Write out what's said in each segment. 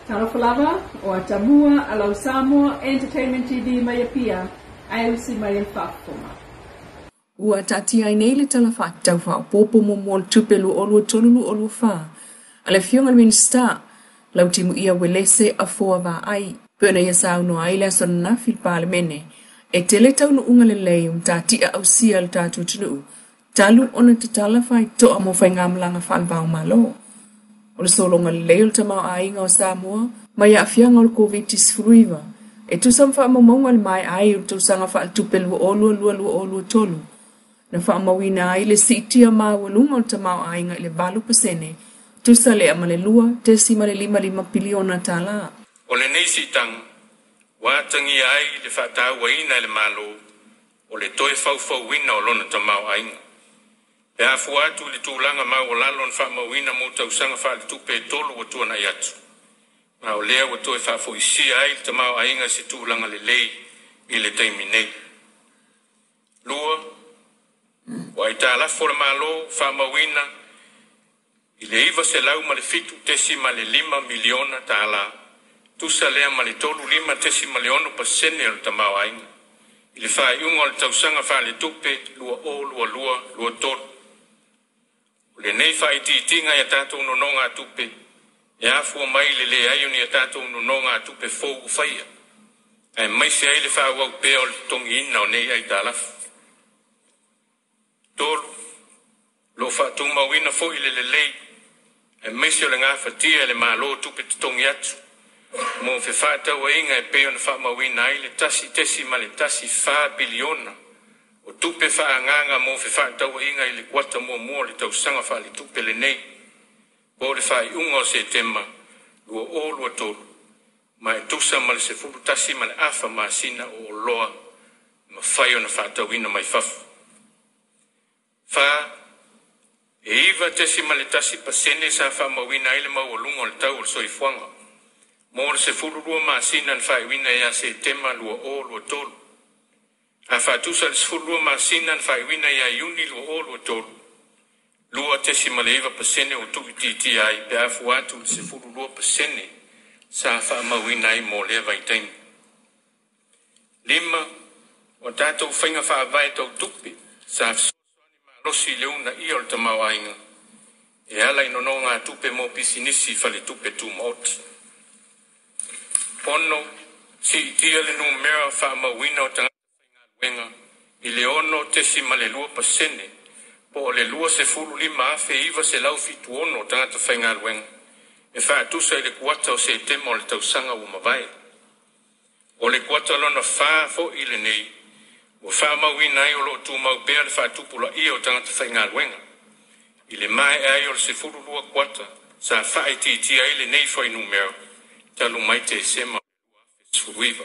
Talafalava o Atamua alau Samoa Entertainment TV mai pia ai usi mai whakoma. Ua tati ai nei le talafat tau wha popo mo mo tupelu olu tolulu olu wha. Ale fionga minsta lau timu ia welese a foa va ai. Pena ia sa no ai le sona fil parlemene. E tele tau no unga le lei tati a au sia le tatu tunu. Talu ona te talafai to a mo fai ngamlanga whalvau malo. O le solonga le leo tamau a inga o Samoa, mai a fianga o le COVID-19. E tu sam wha maunga le mai ai o tu sanga wha tupelu olu tolu. Na wha mawina ai le sitia mawalunga o tamau a inga le valu pasene, tu sa le ama le lua, te sima le 5 piliona tala. O le neisi tang, watangi ai le wha waina le malo, o le toe fau wina o lona tamau a inga. E a fuatu le tūlanga mau o lalon wha mawina mo tausanga wha le tupe tolu o tuana i atu. Ma o lea o toe wha foisi ai le tamau a inga se tūlanga le lei i le taimi nei. Lua, o ai tā lafo le malo wha mawina i le iwa se lau ma le fitu tesi ma le 5 miliona tā la. Tusa lea ma le tolu 5 tesi ma le ono pasene o le tamau a inga. I le wha iunga o le tausanga wha le tupe lua tolu. Le nei fai tinga ya tātou no nonga tupe. E afua mai le ai ni tātou no nonga tupe fou faia. E mai se ai le wha wau pe o le tongi ina o nei ai tālafu. Tolu, lo wha tuma wina fo i le lei. E mai se o le ngā whatia le malo tupe te tongi atu. Mo fe whātau a inga e pe o na wha mawina ai le tasi tesi ma le tasi 4 biliona. O tupe wha nganga mo fe whātau inga i le kuata mua le tausanga wha le tupe le nei. Po le wha i unga o se tema, lua tolu. Ma e tusa ma le se fulu tasi ma le afa ma sina o loa, ma whai o na whātau ina mai whafu. Wha, e iwa tesi ma le tasi pasene sa wha mawina ile mau o lunga o le tau o le soifuanga. Mo le se fulu lua ma sina na wha i wina ia se tema lua tolu. A whātusa le sifurua masina na whaiwina ia iuni lua tolu. Lua tesi maleiva pasene o tuki titi ai pe afu atu le sifurua pasene sa whaamawina ai mo lea vaitaini. 5. O tātou whainga whaavai tau tupi sa fsoani malosi leuna i o le tamau ainga. E ala inono ngā tupe mo pisinisi whale tupe tu maoti. Pono, si itia le numera whaamawina o tanga wenga i le ono tesi ma le lua pasene po le lua se fulu 5 afe iwa se lau fitu ono tangata whainga wenga e whaatusa i le kuata o se tema o le tausanga u mawai o le kuata lona wha fo i le nei o wha mawina ai o lo tu mau bea le whaatupula i o tangata whainga wenga i le mai ai o le se fulu lua kuata sa wha iti ai le nei fo i numero talu mai te sema lua afe suruiva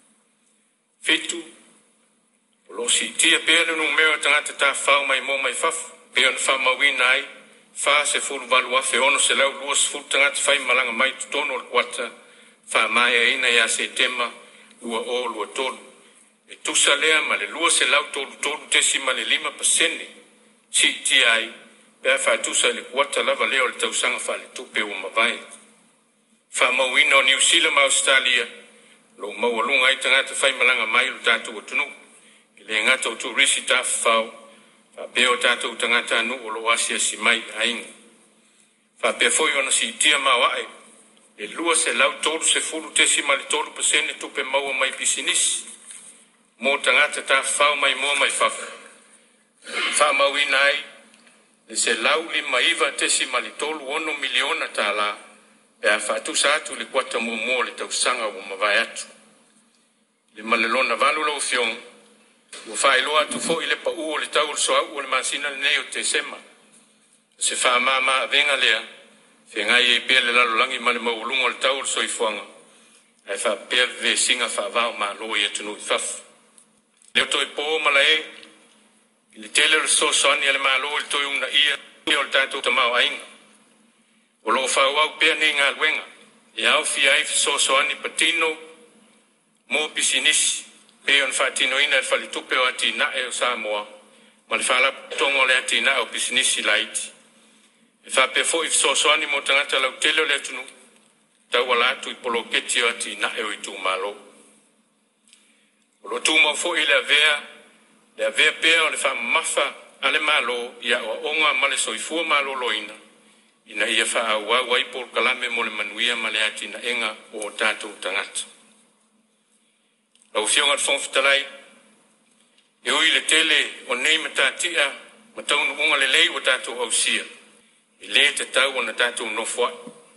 fitu lo si tia pēle numero tangata tā whao mai mō mai whafu. Pēo na wha mawina ai, wha se furu walu afe ono se lau lua se furu tangata whai malanga mai tutono o le kuata, wha mai a ina ia se tema lua tolu. E tusa lea ma le lua se lau tolu tesi ma le 5 pasene. Si tia ai, pēa wha tusa le kuata lava leo le tausanga wha le tupe o mawai. Wha mawina o New Zealand ma Australia, lo mawalunga ai tangata whai malanga mai lo tātu o tunu. Le ngata o tu risi ta whao, wha peo tātou tangata anu o lo asia si mai ainga. Wha peo foi ona si tia mawae, le lua se lau tolu se fulu tesi ma le tolu pasene tupe maua mai pisinisi. Mo tangata ta whao mai mua mai whafu. Wha mawina ai, le se lau 5 tesi ma le tolu 1 miliona tā la, e a whaatusa atu le kuata mua le tausanga o mawai atu. Le malelona valu lau fiong, o fai loa tu fo ile pa u le tau so au le masina le nei o te sema se fa mama venga lea fe ngai e pele la langi male mo lungo le tau so i fonga ai fa pe ve singa fa va ma lo ye tunu fa le to i po mala e le tele so so ni le ma lo le to una ia o le tatu tama ainga o lo fa wa pe ni nga wenga ya o fi ai so so ni patino mo pisinisi pe on fatino ina fali tupe o atina e o Samoa ma le fala tongo le atina o pisinisi light e fa pe fo if so so ani mo tangata la tele le tunu tau ala tu poloketi ati na e tu malo lo tu mo fo ile vea pe o le fa mafa ale malo ia o onga male soifua malo loina ina ia fa wa wai por kalame mo le manuia male ati na enga o tatu tangata au fionga fonftalai e ui le tele o nei matatia matau nunga le lei o tatu au sia i le te tau o na tatu no fwa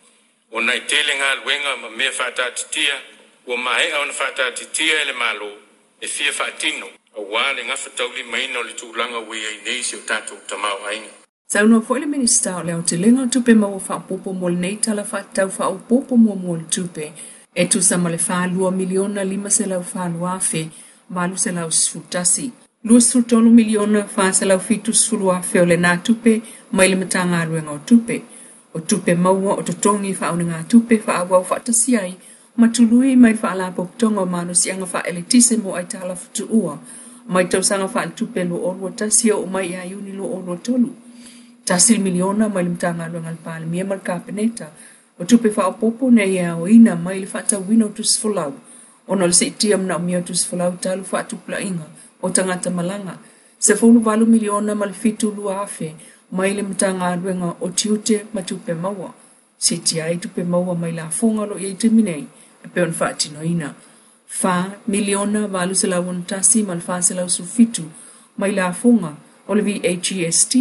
o na i tele ngā luenga ma mea whaatatitia o mahe au na whaatatitia ele malo e fia whaatino a wale ngā whatauli maina o le tūlanga wea i neisi o tatu tamau ainga. Saunua fo le minista o le au te lenga tupe ma o whaapopo mo le nei tala whaatau whaapopo mo le tupe e tu sa ma le whaalua miliona 5 se lau whaalua afe malu se lau sfutasi. Lua sfutolu miliona wha se lau fitu sfulu afe o le nā tupe mai le matanga aluenga o tupe. O tupe maua o totongi whaone ngā tupe whaawau whaatasi ai matului mai whaalapo tonga o manu sianga wha elitise mo ai tala futu ua mai tausanga wha tupe lo orua tasi o mai a yuni lo orua tolu. Tasi miliona mai le matanga aluenga le pāle mia mal kapeneta o tupe whaapopo ne ia o ina mai le whaata wino tusfulau. Ono le seitiam na o mia tusfulau talu whaatupla inga o tangata malanga. Se 4 miliona mal fitu lua afe mai le matanga aluenga o tiute matupe maua. Siti ai tupe maua mai la fonga lo iei teminei e pe on whaatino ina. Fa miliona valu se lau ontasi mal fa se lau sufitu mai la fonga o le VHEST.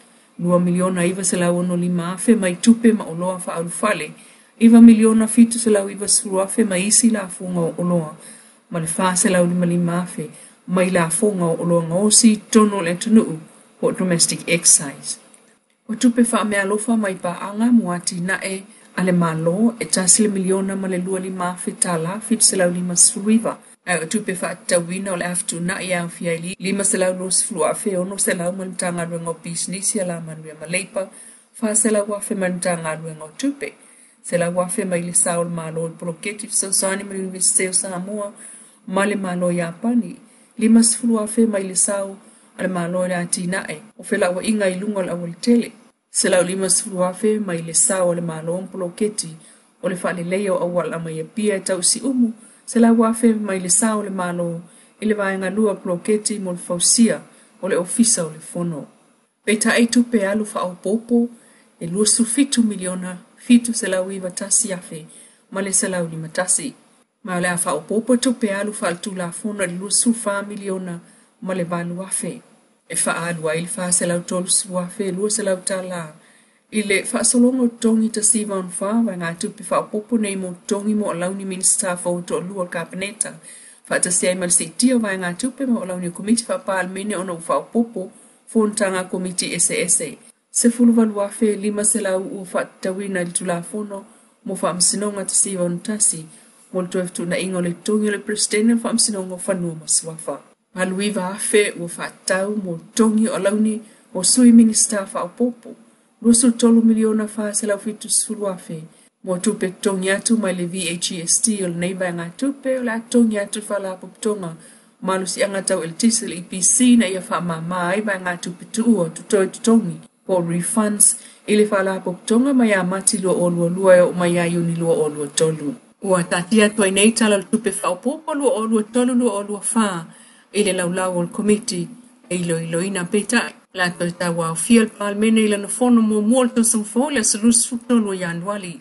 2 miliona iwa se lau ono 5 afe mai tupe ma oloa wha alufale. Iwa miliona fitu se lau iwa suru afe mai isi la fonga o oloa. Ma le fa se lau 5 afe mai la fonga o oloa ngosi tono le tunuu o domestic excise. O tupe wha mea lofa mai pa anga muati na e ale malo e tasile miliona ma le 2 afe tala fitu se lau 5 sfuruiva. O tupe wha tawina o le aftu na i au fiaili 5 se lau 2 sfuru afe ono se lau manutanga ruenga o business la manuia maleipa fa se lau afe manutanga ruenga o tupe. Se lau afe mai le saul malo o proketi fisosani ma University of Samoa ma le malo Japani 5 sfuru afe mai le sau ale malo le ati nae o fela wa inga ilunga la awal tele. Se lau 5 sfuru afe mai le sau ale malo o proketi o le fale leo awal amaya pia e tau si umu. Se lau afe mai le sau le malo ile vaenga lua proketi mo le fausia o le ofisa o le fono. Peta e tupe alu fa au popo e lua sufitu miliona fitu se lau iwa tasi afe ma le se lau 5 tasi. Ma le afa au popo tupe alu fa altu la fono le lua sufa miliona ma le valu afe. E fa alu a ili fa se lau tolu su afe lua se lau tala. Ile fa solongo tongi ta siva on fa wa ngā tupi fa popo nei mo tongi mo alauni minista fa o to lua kapeneta. Fa ta siai mal si tio wa ngā tupi mo alauni komiti fa paal mene ono fa popo fontanga komiti SSA. Se fulu valu afe 5 se lau u fa tawina li tula fono mo fa msinonga ta siva on tasi mo le toeftu na ingo le tongi le presidente fa msinonga fanua maswafa. Maluiva afe u fa tau mo tongi alauni o sui minista fa popo. Rusu 3 miliona fa se lau fitu sfuru afe. Mo tupe tongi atu mai le VHEST o le neiba ngā tupe o la tongi atu fa la poptonga. Malu si anga tau eltisi le EPC na ia fa mamai ba ngā tupe tuua tutoi tutongi. Po refunds ili fa la poptonga mai a mati lua o lua o mai a yuni lua o lua tolu. Ua tatia toi nei tala tupe fa o popo lua o lua tolu lua o lua fa. Ile lau o komiti e ilo ina peta. La toita wa fiel palmene ila no fono mo molto son folia se rusfuto lo yanwali.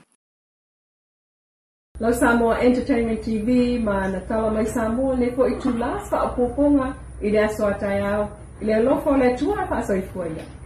Lo Samoa Entertainment TV ma na tala mai Samoa le ko itula fa opoponga ile aso atayao ile lo fo le tua fa so ifuia.